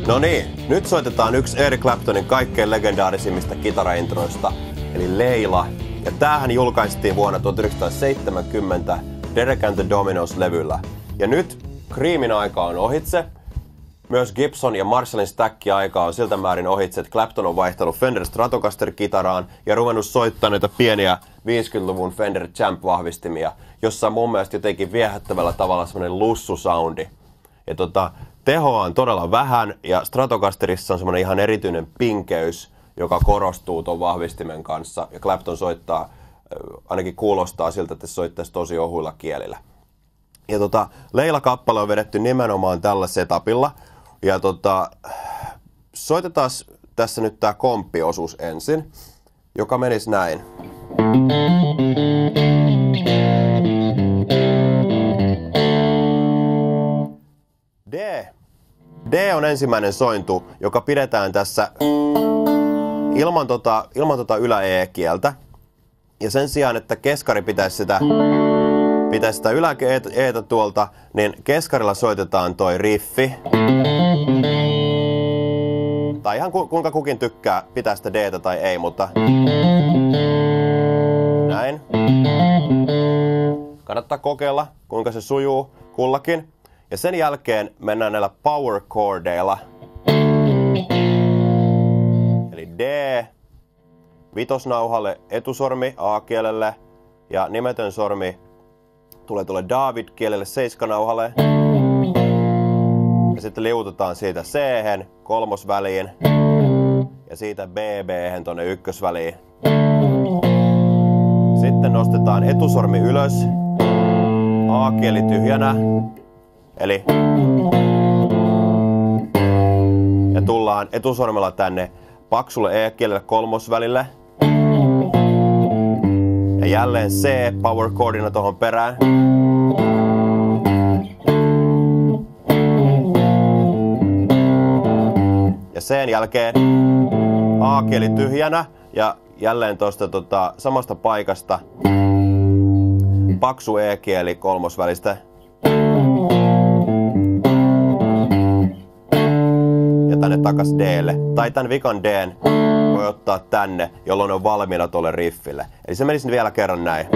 No niin, nyt soitetaan yksi Eric Claptonin kaikkein legendaarisimmista kitaraintroista, eli Leila. Ja tämähän julkaistiin vuonna 1970 Derek and the Dominos-levyllä. Ja nyt Creamin aika on ohitse. Myös Gibson ja Marshallin Stackin aika on siltä määrin ohitse, että Clapton on vaihtanut Fender Stratocaster-kitaraan ja ruvennut soittaa näitä pieniä 50-luvun Fender Champ-vahvistimia, jossa on mun mielestä jotenkin viehättävällä tavalla semmoinen lussusoundi. Ja tehoa on todella vähän ja Stratocasterissa on semmoinen ihan erityinen pinkeys, joka korostuu ton vahvistimen kanssa. Ja Clapton soittaa, ainakin kuulostaa siltä, että se soittaisi tosi ohuilla kielillä. Ja Leila-kappale on vedetty nimenomaan tällä setupilla. Ja soitetaan tässä nyt tää komppiosuus ensin, joka menisi näin. D on ensimmäinen sointu, joka pidetään tässä ilman ylä-E-kieltä. Ja sen sijaan, että keskari pitäisi sitä ylä-Etä tuolta, niin keskarilla soitetaan toi riffi. Tai ihan kuinka kukin tykkää pitää sitä D:tä tai ei, mutta näin. Kannattaa kokeilla, kuinka se sujuu kullakin. Ja sen jälkeen mennään näillä power chordeilla. Eli D, vitosnauhalle etusormi A-kielelle ja nimetön sormi tulee David-kielelle seiskanauhalle. Ja sitten liututaan siitä C-hen kolmosväliin ja siitä BB-hen tonne ykkösväliin. Sitten nostetaan etusormi ylös, A-kieli tyhjänä. Eli ja tullaan etusormella tänne paksulle E-kielelle kolmosvälille. Ja jälleen C power chordina tohon perään. Ja sen jälkeen A-kieli tyhjänä ja jälleen tosta samasta paikasta paksu E-kieli kolmosvälistä. Ja tänne takas D:lle. Tai tän vikan D:n voi ottaa tänne, jolloin on valmiina tolle riffille. Eli se menisi vielä kerran näin.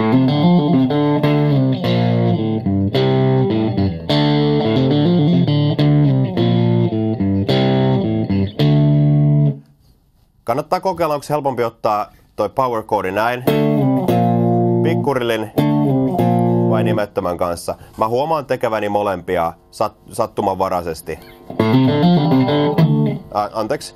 Kannattaa kokeilla, onko helpompi ottaa toi power chordi näin, pikkurillin vai nimettömän kanssa. Mä huomaan tekeväni molempia sattumanvaraisesti. Anteeksi.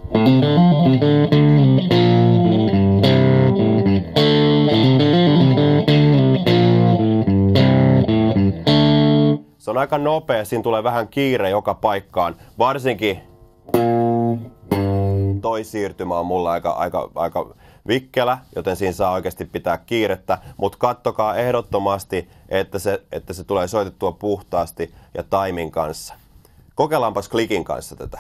Se on aika nopea, siinä tulee vähän kiire joka paikkaan. Varsinkin toi siirtymä on mulla aika vikkelä, joten siinä saa oikeasti pitää kiirettä, mutta kattokaa ehdottomasti, että se tulee soitettua puhtaasti ja timin kanssa. Kokeillaanpas klikin kanssa tätä.